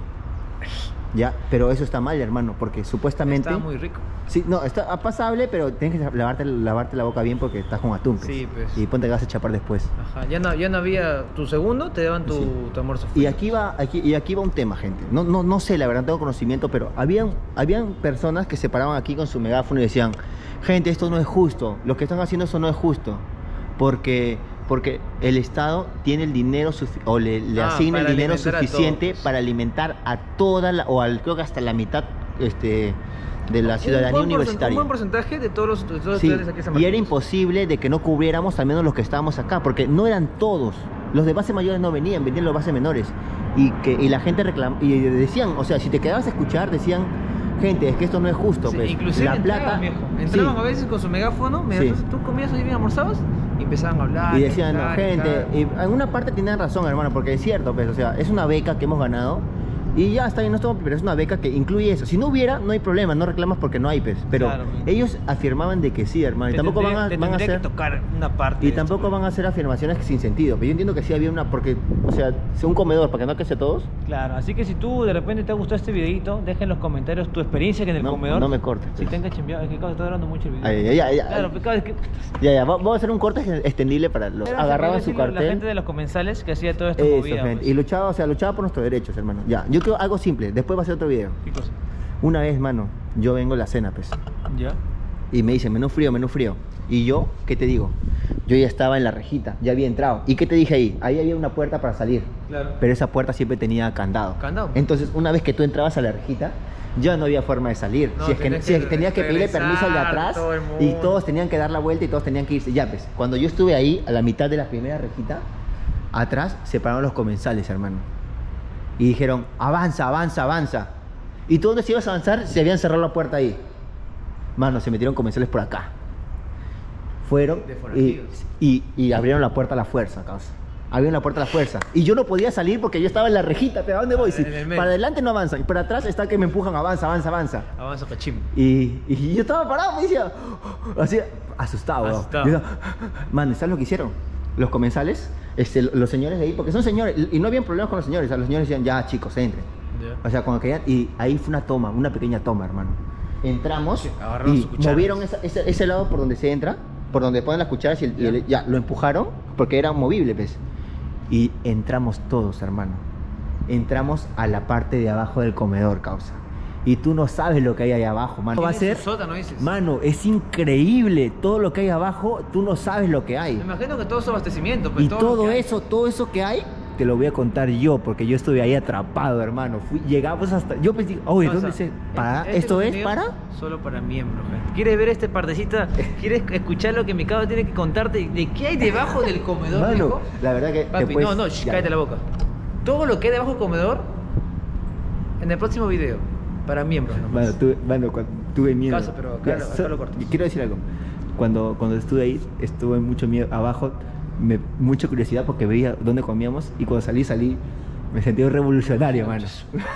Ya, pero eso está mal, hermano, porque supuestamente... Está muy rico. Sí, no, está pasable, pero tienes que lavarte, lavarte la boca bien porque estás con atún. pues. Sí, pues. Y ponte que vas a chapar después. Ajá, ya no, ya no había tu segundo, te daban tu, Sí. tu almuerzo Y frío. aquí va, aquí, y aquí va un tema, gente. No, no, no sé, la verdad, no tengo conocimiento, pero habían, habían personas que se paraban aquí con su megáfono y decían, gente, esto no es justo, lo que están haciendo eso no es justo, porque, porque el Estado tiene el dinero sufi- o le, le Ah, asigna el para dinero alimentar a suficiente todos. para alimentar a toda la, o al, creo que hasta la mitad este, de la ciudadanía un buen porcent- universitaria. Un buen porcentaje de todos los, de todos los Sí, estudiantes aquí en San y era Marcos. imposible de que no cubriéramos al menos los que estábamos acá, porque no eran todos. Los de base mayores no venían, venían los base menores. Y que y la gente reclamaba, y decían, o sea, si te quedabas a escuchar, decían, gente, es que esto no es justo. Sí, pues, inclusive la entraban, plata. viejo. Entraban sí. a veces con su megáfono, me- Sí. entonces tú comías ahí bien almorzabas y empezaban a hablar. Y decían, no, gritar, gente, gritar. y en una parte tenían razón, hermano, porque es cierto, pues, o sea, es una beca que hemos ganado. Y ya está bien, no estamos, pero es una beca que incluye eso. Si no hubiera, no hay problema, no reclamas porque no hay, pues. Pero Claro. ellos afirmaban de que sí, hermano. Y Te tampoco van tendría- a, te van a tendría hacer. que tocar una parte. Y de tampoco esto. van a hacer afirmaciones sin sentido. Pero yo entiendo que sí había una, porque, o sea, sea un comedor, para que no aquece a todos. Claro, así que si tú de repente te ha gustado este videito, deja en los comentarios tu experiencia que en el No, comedor. no me cortes, Si pues. te han cachimbeado, es que acabo de estar hablando mucho el video. Ay, ay, ay, ay, Claro, ay. pero cada vez que. Ya, ya, va- vamos a hacer un corte extendible para los. Era, Agarraban se su podría decirlo, cartel. La gente de los comensales que hacía todo esto Eso, movida. gente. pues. Y luchaba, o sea, luchaba por nuestros derechos, hermano. Ya, yo quiero algo simple. Después va a ser otro video. ¿Qué cosa? Una vez, mano, yo vengo a la cena, pues. Ya. Y me dicen, menú frío, menú frío. Y yo, ¿qué te digo? Yo ya estaba en la rejita, ya había entrado. ¿Y qué te dije ahí? Ahí había una puerta para salir. Claro. Pero esa puerta siempre tenía candado. Candado. Entonces, una vez que tú entrabas a la rejita, ya no había forma de salir. No, si es que, tenías si es que que tenías que pedirle permiso al de regresar, atrás todo el y mundo. todos tenían que dar la vuelta y todos tenían que irse. Ya, pues, cuando yo estuve ahí, a la mitad de la primera rejita, atrás se pararon los comensales, hermano. Y dijeron, avanza, avanza, avanza. Y tú donde se ibas a avanzar, se habían cerrado la puerta ahí. Mano, se metieron comensales por acá. Fueron De y, forajidos. y, y abrieron la puerta a la fuerza, causa. Abrieron la puerta a la fuerza. Y yo no podía salir porque yo estaba en la rejita. ¿Pero a dónde voy? Ah, Si en el medio. para adelante no avanza. Y para atrás está que me empujan, avanza, avanza, avanza. Avanza cachimbo. Y, y yo estaba parado, me decía, así, asustado. weón. Asustado. Yo estaba, man, ¿sabes lo que hicieron? Los comensales, este, los señores de ahí, porque son señores, y no habían problemas con los señores. O sea, los señores decían, ya chicos, entren. Ya. O sea, cuando querían, y ahí fue una toma, una pequeña toma, hermano. Entramos Sí, agarraron y sus cucharas. movieron esa- ese, ese lado por donde se entra, por donde ponen las cucharas y, el- y el- Ya. ya, lo empujaron porque era movible, pues. Y entramos todos, hermano. Entramos a la parte de abajo del comedor, causa. Y tú no sabes lo que hay ahí abajo, mano. Va a Tiene ser, su sótano, dices. mano, es increíble. Todo lo que hay abajo, tú no sabes lo que hay. Me imagino que todo es abastecimiento. Pues, Y lo todo que hay. eso, todo eso que hay, te lo voy a contar yo, porque yo estuve ahí atrapado, hermano. Fui, llegamos hasta. Yo pensé, oye, O ¿dónde sea, se.? ¿Para? este ¿Esto es contenido para? Solo para miembros, gente. ¿Quieres ver este partecita? ¿Quieres escuchar lo que mi cabo tiene que contarte? ¿De qué hay debajo del comedor, Mano, viejo? la verdad que. Papi, después- no, no, shh, ya. cállate la boca. Todo lo que hay debajo del comedor, en el próximo video, para miembros nomás. Mano, tuve, mano, cuando, tuve miedo. Causa, pero acá lo- acá so- lo cortas. y quiero decir algo. Cuando, cuando estuve ahí, estuve mucho miedo abajo, me, mucha curiosidad porque veía dónde comíamos y cuando salí, salí Me sentí un revolucionario, mano.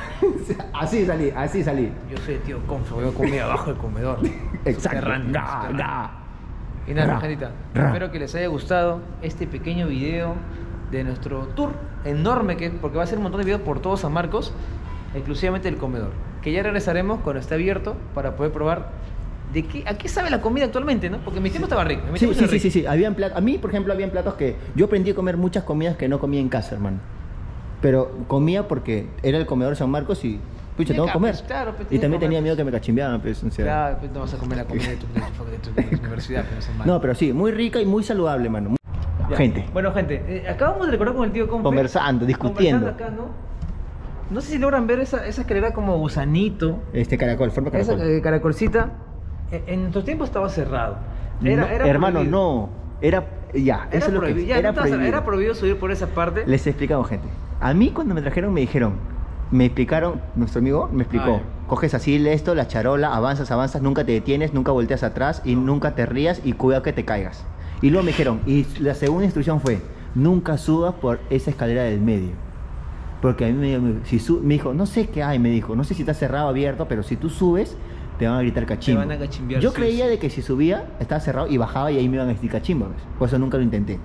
Así salí, así salí. Yo soy el tío Conso, voy a comer abajo del comedor. Exacto. Subterráneo, Ga, subterráneo. ga. Y nada, Ra, gentita, ra. espero que les haya gustado este pequeño video de nuestro tour enorme, que, porque va a ser un montón de videos por todo San Marcos, exclusivamente del comedor. Que ya regresaremos cuando esté abierto para poder probar de qué, a qué sabe la comida actualmente, ¿no? Porque en mi tiempo estaba rico. en mi Sí, tiempo sí, estaba sí, sí, rico. sí. Habían platos, a mí, por ejemplo, habían platos que yo aprendí a comer muchas comidas que no comía en casa, hermano. Pero comía porque era el comedor de San Marcos y, pucha, Y tengo que acá, comer. pues, claro, pues, y tienes también que tenía comer, miedo que me cachimbeaban, pues, o sea. Claro, pues no vas a comer la comida de tu, de tu, de tu- de tu universidad, pero no es malo. No, pero sí, muy rica y muy saludable, mano. Muy- Ya. Gente, Bueno, gente, eh, acabamos de recordar con el tío Confe. conversando, discutiendo. Conversando acá, ¿no? No sé si logran ver esa, esa escalera como gusanito. Este caracol, forma Esa caracol. eh, caracolcita. En, en nuestro tiempo estaba cerrado. Era, No, era hermano, prohibido. no. Era, ya, Era eso es lo que prohibido. es. Ya, Era no estaba cerrado, prohibido. era prohibido subir por esa parte. Les explicamos, gente. A mí cuando me trajeron me dijeron, me explicaron, nuestro amigo me explicó, Ah, coges así esto, la charola, avanzas, avanzas, nunca te detienes, nunca volteas atrás y nunca te rías y cuidado que te caigas. Y luego me dijeron, y la segunda instrucción fue, nunca subas por esa escalera del medio. Porque a mí me, me- si su- me dijo, no sé qué hay, me dijo, no sé si está cerrado o abierto, pero si tú subes, te van a gritar cachimbo. van a cachimbear, Yo sí, creía sí. de que si subía, estaba cerrado y bajaba y ahí me iban a decir cachimbo, ¿ves? Por eso nunca lo intenté.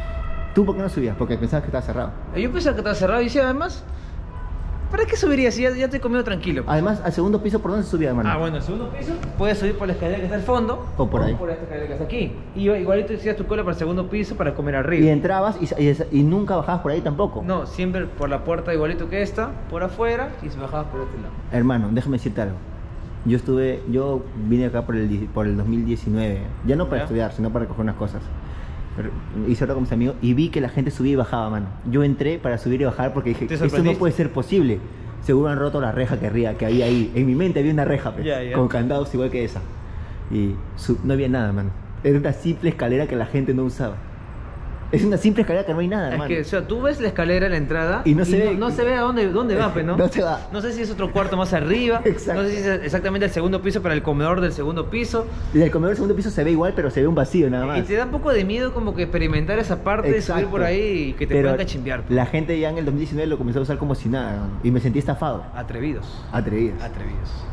¿Tú por qué no subías? Porque pensabas que estaba cerrado. Yo pensaba que estaba cerrado y decía, además, ¿para qué subiría si ya, ya te he comido tranquilo? pues? Además, al segundo piso, ¿por dónde se subía, hermano? Ah, bueno, el segundo piso puedes subir por la escalera que está al fondo O por ahí. por esta escalera que está aquí. Y igualito hacías tu cola para el segundo piso para comer arriba. Y entrabas y, sa- y, esa- y nunca bajabas por ahí tampoco. No, siempre por la puerta igualito que esta, por afuera, y se bajabas por este lado. Hermano, déjame decirte algo. Yo estuve, yo vine acá por el, die- por el dos mil diecinueve, ya no para ¿Ya? estudiar, sino para recoger unas cosas. Pero hice otra con mis amigos y vi que la gente subía y bajaba, mano. Yo entré para subir y bajar porque dije, ¿Te esto no sorprendiste? puede ser posible. Seguro han roto la reja que, ría, que había ahí. En mi mente había una reja, pues, Ya, ya. con candados igual que esa. Y su- no había nada, mano. Era una simple escalera que la gente no usaba. Es una simple escalera que no hay nada, Es hermano. que, o sea, tú ves la escalera, la entrada, Y no se ve- no, se ve a dónde, dónde va, pues, ¿no? No se va. No sé si es otro cuarto más arriba, Exacto. no sé si es exactamente el segundo piso para el comedor del segundo piso. Y el comedor del segundo piso se ve igual, pero se ve un vacío nada más. Y te da un poco de miedo como que experimentar esa parte de subir Exacto. por ahí y que te Pero puedan cachimbear. La gente ya en el dos mil diecinueve lo comenzó a usar como si nada, hermano. Y me sentí estafado. Atrevidos. Atrevidos. Atrevidos.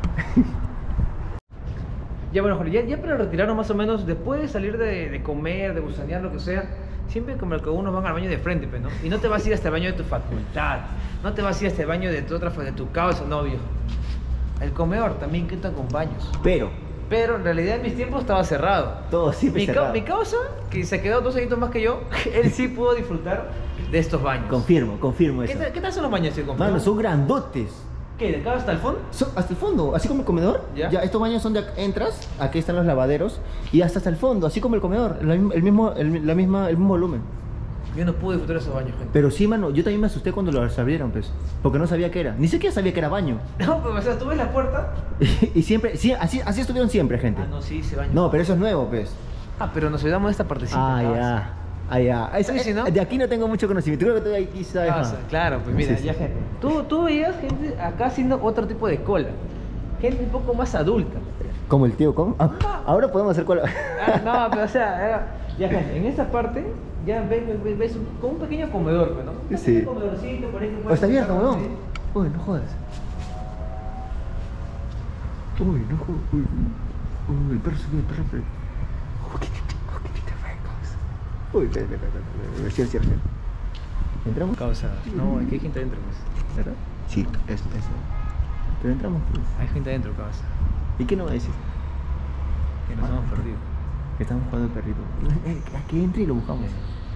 Ya bueno, Jorge, ya, ya para retirarnos más o menos, después de salir de, de comer, de bucear, lo que sea, siempre como que unos van al baño de frente, pues, ¿no? Y no te vas a ir hasta el baño de tu facultad, no te vas a ir hasta el baño de tu otra, de tu causa, no, viejo. El comedor también cuenta con baños. Pero, Pero en realidad en mis tiempos estaba cerrado. todo siempre Mi, ca- cerrado. mi causa, que se quedó dos añitos más que yo, él sí pudo disfrutar de estos baños. Confirmo, confirmo ¿Qué, eso. tal, ¿Qué tal son los baños, tío? Mano, son grandotes. ¿Qué? ¿De acá hasta el fondo? Son hasta el fondo, así como el comedor. ¿Ya? Estos baños son de ac- entras, aquí están los lavaderos y hasta hasta el fondo, así como el comedor, la misma- el mismo, el, la misma, el mismo volumen. Yo no pude disfrutar de esos baños, gente. Pero sí, mano, yo también me asusté cuando lo abrieron, pues, porque no sabía qué era. Ni siquiera sabía que era baño. No, pero o sea, tú ves la puerta. y siempre, sí, así, así estuvieron siempre, gente. Ah, no, sí, se baño. No, pero eso es nuevo, pues. Ah, pero nos olvidamos de esta partecita. Ah, cabeza. ya. Ah, ya. Es- Sí, sí, ¿no? De aquí no tengo mucho conocimiento. Creo que tú de aquí sabes Ah, más. o sea, claro, pues mira, Sí, sí. ya gente. Tú, tú veías gente acá haciendo otro tipo de cola. Gente un poco más adulta. Como el tío, ¿cómo? Ah, ahora podemos hacer cola. Ah, no, pero o sea, era- ya gente, en esta parte ya ves, ves, ves un- como un pequeño comedor, pues, ¿no? Un Sí. pequeño comedorcito, por ahí que Oh, puedes está abierto, sentar, weón. ¿sí? Uy, no jodas. Uy, no jodas. Uy, uy, el perro subió, el perro subió. Uy, qué oh, qué chiste fue, Uy, espera, espera, espera. Cierra, cierra, cierra. ¿Entramos? Causa. No, es que hay gente adentro, pues. ¿Verdad? Sí, eso, eso. Pero entramos, pues. Hay gente adentro, causa. ¿Y qué nos va a decir? Que nos Ah. hemos perdido. Que estamos jugando el perrito. Eh, A que entre y lo buscamos.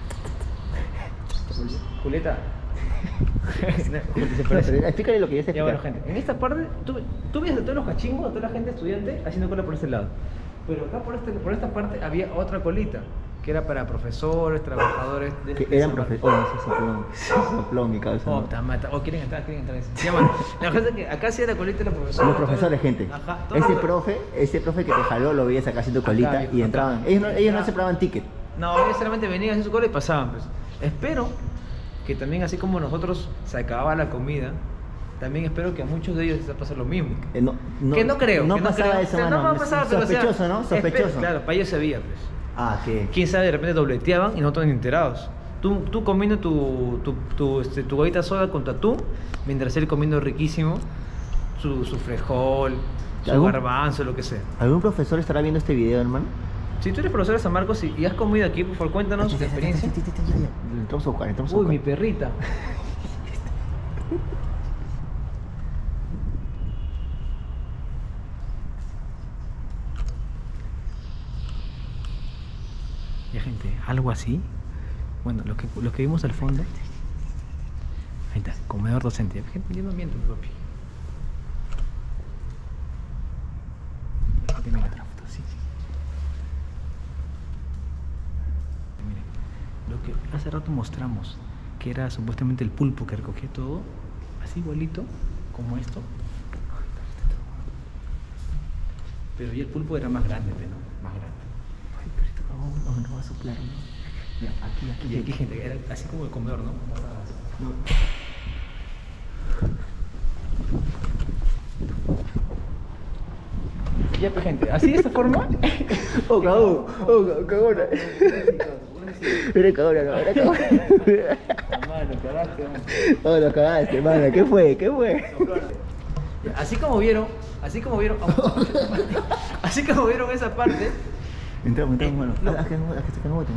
Julieta. No, pero explícale lo que ya se Ya bueno, gente, en esta parte, tú, tú ves a todos los cachimbos, a toda la gente estudiante haciendo cola por este lado. Pero acá por, este, por esta parte había otra colita, que era para profesores, trabajadores de Que de eran San Marcos. profesores. Oh, ese soplón. Ese soplón, mi cabeza. Oh, no. ta mata. Oh, quieren entrar, quieren entrar. Ya, bueno, la cosa es que acá sí era la colita de los profesores. Los profesores, gente. Ajá, todos Ese los- profe, ese profe que te jaló, lo veías acá haciendo colita viejo, y acá. entraban. Ellos no, ellos no Acá. se pagaban ticket. No, ellos solamente venían a hacer su cola y pasaban, pues. Espero que también, así como nosotros se acababa la comida, también espero que a muchos de ellos les va a pasar lo mismo. Eh, no, no, que no creo. No que pasaba creo. eso, O sea, mano. No va a pasar, pero o sea, Sospechoso, ¿no? espe- Sospechoso. Claro, para ellos se veía, pues. Ah, que. Quién sabe, de repente dobleteaban y nosotros ni enterados. Tú, tú comiendo tu, tu, tu, este, tu galleta soda con tu atún, mientras él comiendo riquísimo su, su frejol, su ¿Algún? garbanzo, lo que sea. ¿Algún profesor estará viendo este video, hermano? Si tú eres profesor de San Marcos y, y has comido aquí, por favor, cuéntanos tu experiencia. Entramos a buscar, entramos a Uy, buscar. mi perrita. Ya, gente, algo así. Bueno, lo que, lo que vimos al fondo. Ahí está, comedor docente. Gente, yo no miento, papi. Gente, mira otra foto, sí. Miren, lo que hace rato mostramos, que era supuestamente el pulpo que recogía todo, así igualito, como esto. Pero ya el pulpo era más grande, ¿no? Más grande. Ay, perrito, no, no, no va a soplar, ¿no? Ya, aquí, aquí, Y aquí, gente, era así como el comedor, ¿no? No. Ya, pues, gente, así de esta forma. Oh, cagón, oh, cagona. Eres cagona, no, eres cagona. Mano, cagaste, mano. Oh, lo cagaste, hermano. ¿Qué fue? ¿Qué fue? Ya, así como vieron, así como vieron, así como vieron esa parte, Entramos, entramos, mano. No. Ah, que no, ah, que se no,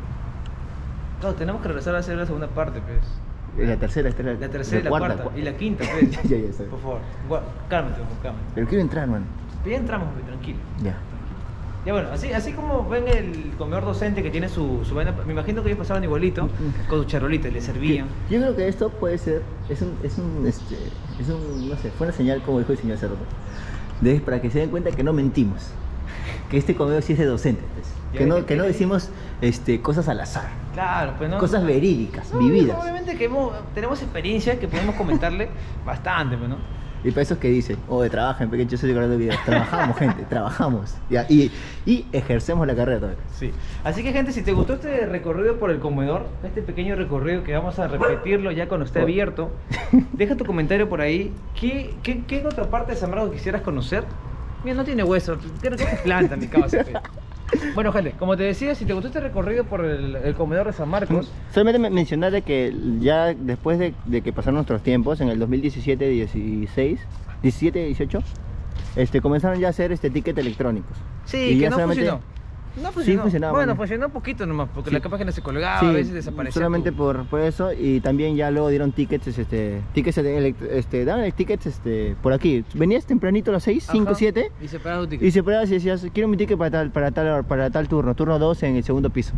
claro, tenemos que regresar a hacer la segunda parte, pues. La tercera, esta es la, La tercera y la cuarta, cua- y la quinta, pues. Ya, ya, ya, está bien. Por favor, gua- cálmate, por favor, cálmate. Pero quiero entrar, mano. Pero ya entramos, pues, tranquilo. Ya. Ya bueno, así, así como ven el comedor docente que tiene su, su vaina, me imagino que ellos pasaban igualito, con su charolita, y le servían. Yo creo que esto puede ser, es un, es un, este, es un, no sé, fue una señal, como dijo el señor Cerdo, de, para que se den cuenta que no mentimos, que este comedor sí es de docentes, pues. Ya que ves no, que- que no decimos este, cosas al azar, Claro, pues no. cosas verídicas, No, vividas. Obviamente que hemos- tenemos experiencia que podemos comentarle bastante, pues, ¿no? Y para esos que dicen, oh, de trabajan, pequeño, yo soy de de videos, trabajamos, gente, trabajamos, ya, y, y ejercemos la carrera todavía. Sí. Así que, gente, si te gustó este recorrido por el comedor, este pequeño recorrido que vamos a repetirlo ya cuando esté abierto, deja tu comentario por ahí. ¿Qué, qué, qué otra parte de San Marcos quisieras conocer? Mira, no tiene hueso, creo que es planta, mi cabeza. Bueno, gente, como te decía, si te gustó este recorrido por el, el comedor de San Marcos, Solamente me- mencionar de que ya después de, de que pasaron nuestros tiempos, en el dos mil diecisiete, dieciséis, diecisiete, dieciocho, este, comenzaron ya a hacer este ticket electrónicos. sí, Y que ya no solamente- funcionó. No funcionó. funcionaba, Bueno, mano. funcionó un poquito nomás, porque Sí. la página se colgaba, Sí, a veces desaparecía. solamente tu- por, por eso, y también ya luego dieron tickets, este, tickets, de elect- este, daban tickets, este, por aquí. Venías tempranito a las seis, cinco, Ajá, siete, Y se pagaba tu ticket. y se parabas y decías, quiero mi ticket para tal, para tal, para tal turno, turno dos en el segundo piso.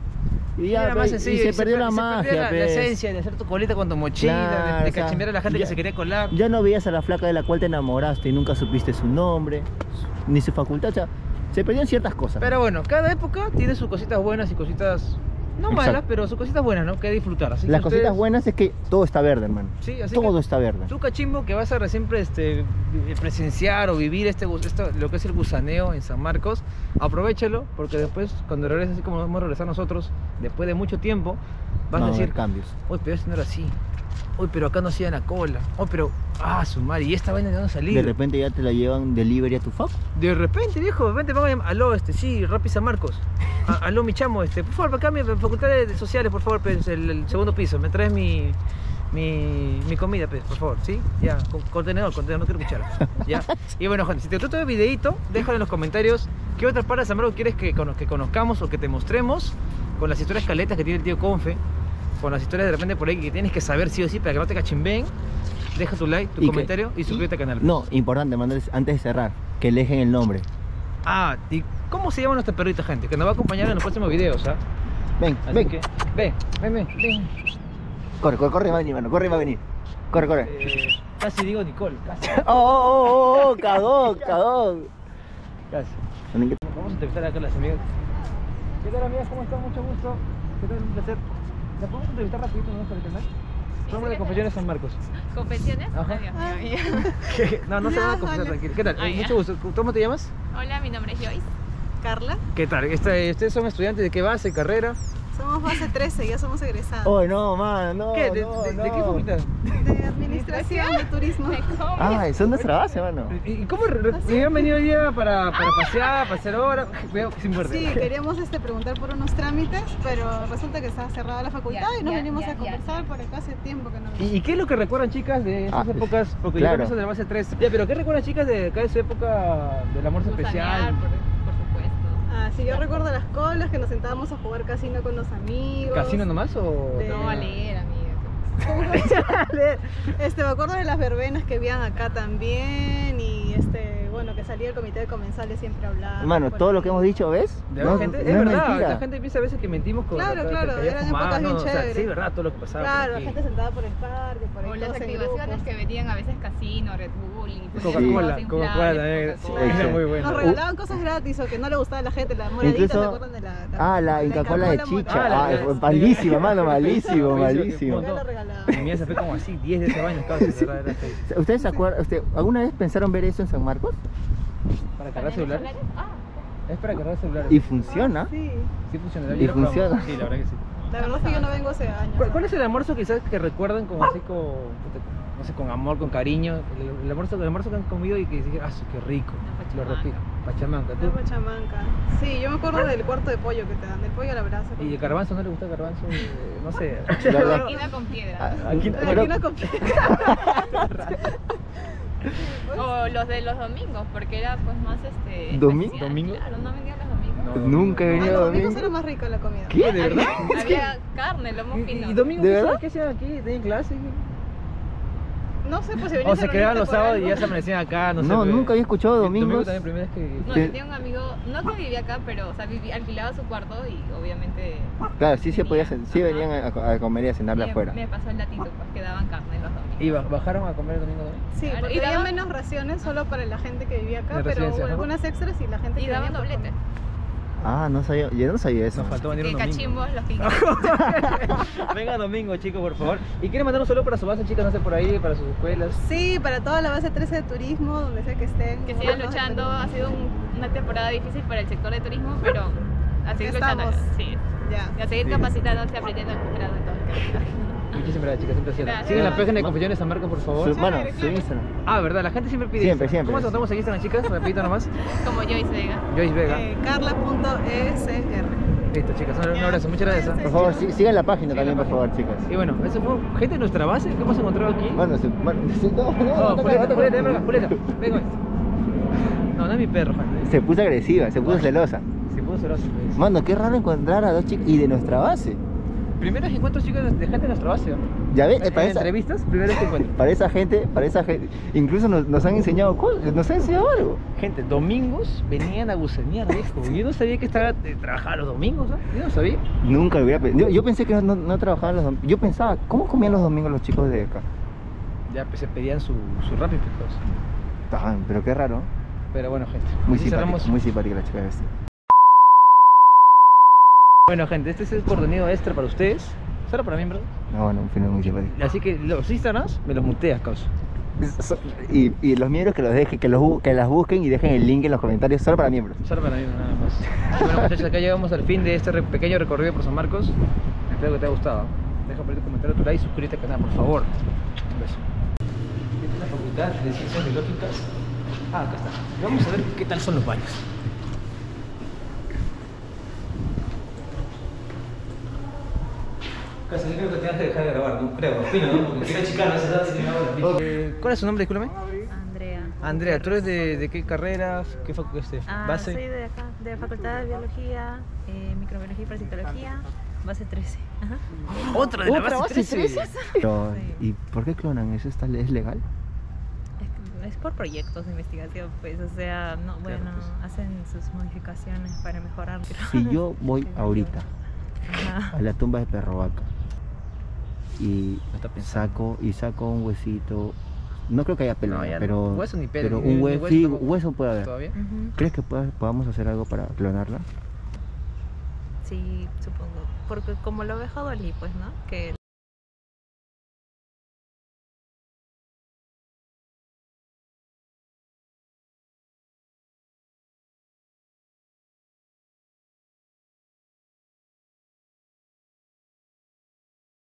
Y ya, Era pe, más y sencillo, se y perdió per- la se magia, perdió la, la pues. esencia de hacer tu colita con tu mochila, Claro, de, de o sea, cachimbear a la gente ya- que se quería colar. Ya no veías a la flaca de la cual te enamoraste y nunca supiste su nombre, ni su facultad, o sea, se perdían ciertas cosas. Pero bueno, cada época tiene sus cositas buenas y cositas no malas, Exacto. pero sus cositas buenas, ¿no? Que disfrutar. Así Las que cositas ustedes- buenas es que todo está verde, hermano. Sí, así Todo que está verde. tú, cachimbo, que vas a recién este, presenciar o vivir este, gus- esto, lo que es el gusaneo en San Marcos, aprovechalo, porque después, cuando regreses, así como vamos a regresar nosotros, después de mucho tiempo, vas No, a decir, cambios. uy, pero esto no era así. Uy, pero acá no hacían la cola. Uy, pero, ah, su madre, ¿y esta vaina de dónde salió? De repente ya te la llevan delivery a tu fac. De repente, viejo, de repente vamos a llamar, aló, este, sí, Rappi San Marcos. A- aló, mi chamo, este, por favor, para acá mi facultad de sociales, por favor, pues, el, el segundo piso, me traes mi, mi, mi comida, pues, por favor, ¿sí? Ya, con, contenedor, contenedor, no quiero cuchara. Ya. Y bueno, gente, si te gustó el videito, déjalo en los comentarios qué otra parte de San Marcos quieres que, cono- que conozcamos o que te mostremos con las historias caletas que tiene el tío Confe, con las historias de repente por ahí que tienes que saber sí o sí para que no te cachimbeen. Deja tu like, tu Y que- comentario y suscríbete al canal. No, importante, Manuel, antes de cerrar, que eligen el nombre. Ah, ¿y cómo se llama nuestra perrita, gente? Que nos va a acompañar en los próximos videos, ¿ah? Ven, Así ven. que, ven, ven, ven, ven. Corre, corre, corre, va a venir, mano, corre, va a venir. Corre, corre. Eh, casi digo Nicole, casi. Oh, oh, oh, oh, cagón, cagón. Casi. También que- Vamos a entrevistar acá a las amigas. ¿Qué tal, amigas? ¿Cómo están? Mucho gusto. ¿Qué tal? Un placer. ¿La podemos entrevistar rapidito, no? Para el canal. Somos de Confesiones San Marcos. ¿Confesiones? Ajá. Ay, Dios mío. No, no se van a confesar, tranquilo. ¿Qué tal? Ah, Eh, ya. mucho gusto. ¿Cómo te llamas? Hola, mi nombre es Joyce. Carla. ¿Qué tal? Este- ¿Ustedes son estudiantes de qué base, carrera? Somos base trece, ya somos egresados. Oh, no, mano, no. ¿Qué? ¿De, no, de- de no. qué facultad? De administración de turismo. Ah, son nuestra base, mano. ¿Y y cómo re- re- habían venido hoy día para, para pasear, para hacer horas? Veo sin muerte. Sí, queríamos este, preguntar por unos trámites, pero resulta que está cerrada la facultad Ya, y nos ya, venimos ya, a ya. conversar por acá hace tiempo que no nos... ¿Y, y qué es lo que recuerdan, chicas, de esas Ah, épocas? Porque claro. yo pienso de la base tres. Ya, pero ¿qué recuerdan, chicas, de acá de su época del almuerzo especial? Por, por supuesto. Ah, sí, yo recuerdo las colas que nos sentábamos a jugar casino con los amigos. ¿Casino nomás o...? De- No, a leer, amiga. Este, me acuerdo de las verbenas que habían acá también y este, bueno, que salía el comité de comensales siempre hablando. Mano, todo lo que hemos dicho, ¿ves? De No, verdad, gente, no es verdad, mentira. la gente piensa a veces que mentimos con Claro, que- claro, que había eran fumado, épocas bien ¿no? O sea, chéveres. sí, verdad, todo lo que pasaba. Claro, por la aquí. gente sentada por el parque, por ahí O las todos en activaciones grupos. que venían a veces casino, Red Bull y Coca-Cola, Sí. Coca-Cola también. Coca-Cola. Era muy bueno. Nos regalaban cosas gratis o que no le gustaba a la gente, la moradita, Incluso- ¿se acuerdan de la, Ah, la Inca Cola de Inca-Cola chicha. Ah, la- Ah, la- fue malísima, mano, malísimo, Buenísimo, malísimo. morada? que- La regalaban. Mi mía se fue como así, diez de esos años, casi, de verdad, era feo. ¿Ustedes se acuerdan? Usted, ¿Alguna vez pensaron ver eso en San Marcos? ¿Para cargar celulares? Ah, Es para cargar celulares. Y funciona. Sí, Sí funciona. Y funciona. Sí, la verdad que sí. la verdad es que yo no vengo hace años. ¿Cuál, cuál es el almuerzo quizás que recuerdan como así con, no sé, con amor, con cariño? El, el almuerzo, el almuerzo que han comido y que dicen, ah, qué rico. La Lo repito. Pachamanca. La ¿Tú? pachamanca. Sí, yo me acuerdo del cuarto de pollo que te dan, del pollo a la brasa. ¿Y el garbanzo no le gusta el garbanzo? Eh, no sé. La- la- esquina con piedra. Ah, Aquí- Aquí creo- no compré. O los de los domingos, porque era pues más este. ¿Domi- especial. domingo? Claro, no vendían los domingos. No, Nunca he no. Ay, venido los a domingos domingo. era más rica la comida. ¿Qué? ¿De verdad? Había, había carne, lomo ¿Y, fino. y domingo ¿De qué verdad? hacían- qué hacían aquí? ¿Tenían clase? No sé, pues si O venías se a quedaban reunirte los por sábados y algo. ya se amanecían acá, no sé. No, ve. nunca había escuchado El domingos. Domingo también, primera vez que... No, Sí. yo tenía un amigo, no que vivía acá, pero o sea, vivía, alquilaba su cuarto y obviamente. Claro, sí se podía, sí Ajá. venían a, a comer y a cenar de me, afuera. me pasó el datito, pues que daban carne los domingos. ¿Y ba- bajaron a comer el domingo también? Sí, Claro, porque y había daban- menos raciones solo para la gente que vivía acá, De pero residencia, hubo ¿no? algunas extras y la gente Y que daban venía, pues, doblete. Ah, no sabía, yo no sabía eso. Nos faltó venir Que un domingo. cachimbos los que Venga domingo, chicos, por favor. ¿Y quieren mandar un saludo para su base, chicas, no sé, por ahí, para sus escuelas? Sí, para toda la base trece de turismo, donde sea que estén. que sigan Nosotros luchando. estamos- Ha sido un- una temporada difícil para el sector de turismo, pero a seguir Estamos. luchando. Sí. Ya. Y a seguir Sí. capacitándose, aprendiendo el grado y todo. Muchísimas gracias, chicas, siempre así. Gracias. Sigan la página de Confesiones San Marcos, por favor. Su, mano, su Instagram. Ah, verdad, la gente siempre pide Siempre, Instagram. siempre. ¿Cómo nos encontramos en Instagram, chicas? Repito nomás. Como Joyce Vega. Joyce Vega. Eh, Carla punto E S R. Listo, chicas, un un abrazo, muchas gracias. Por favor, sí- sigan la página Sigan también, la por favor, chicas. Y bueno, eso fue gente de nuestra base que hemos encontrado aquí. Mano, se, mano, se- no, no, No, no, Julieta, no, Julieta, no, ven no. acá, Julieta, ven con esto. No, no es mi perro, Juan. Se puso agresiva, se puso celosa. Se pudo celoso, pues. Mano, qué raro encontrar a dos chicas y de nuestra base. Primeros encuentros, chicos, de gente de nuestra base, ¿no? Ya ves, En para esa, entrevistas, primeros encuentros. para esa gente, para esa gente, incluso nos, nos han enseñado cosas, nos han enseñado algo. Gente, domingos venían a gusanear, viejo. Yo no sabía que estaba eh, trabajaba los domingos, ¿no? Yo no sabía. Nunca lo hubiera pensado. Yo, yo pensé que no, no trabajaban los domingos. Yo pensaba, ¿cómo comían los domingos los chicos de acá? Ya pues, se pedían su, su rap y picos. Ah, pero qué raro. Pero bueno, gente. Muy así simpática, cerramos. muy simpática la chica de este. Bueno, gente, este es el contenido extra para ustedes. Solo para mí, ¿verdad? No, bueno, un film muy simpático. Así que los Instagrams me los muteas, causa. So- Y, y los miembros que los dejen, que, los, bu- que las busquen y dejen el link en los comentarios solo para miembros. Solo para mí, nada más. Bueno, muchachos, acá llegamos al fin de este re- pequeño recorrido por San Marcos. Espero que te haya gustado. Deja por ahí tu comentario, tu like y suscríbete al canal, por favor. Un beso. Esta es la Facultad de Ciencias Biológicas. Ah, acá está. Y vamos a ver qué tal son los baños. Casi creo que tengas que dejar de grabar, no creo, opino, ¿no? Porque quiero chicar, no se da si me hago la eh, ¿Cuál es su nombre, discúlpame? Andrea. Andrea, ¿tú eres de, de qué carreras? ¿Qué facu este, Ah, base? soy de acá, de Facultad de Biología, eh, Microbiología y Parasitología, base trece. Ajá. Otra de la ¿Otra base base trece. Pero, Sí. ¿y por qué clonan? ¿Eso está, es legal? Es, es por proyectos de investigación, pues, o sea, no, bueno, pues. hacen sus modificaciones para mejorar. Si yo voy ahorita Ajá. a la tumba de Perro Vaca y No está pensando. saco y saco un huesito, no creo que haya pelo, No, ya pero, no. Hueso ni pelo, pero ni- un ni hueso, hueso sí, tampoco. hueso puede haber. ¿Todavía? Ujú. ¿Crees que pueda- podamos hacer algo para clonarla? Sí, supongo. Porque como lo ve Jodoli, pues, ¿no? Que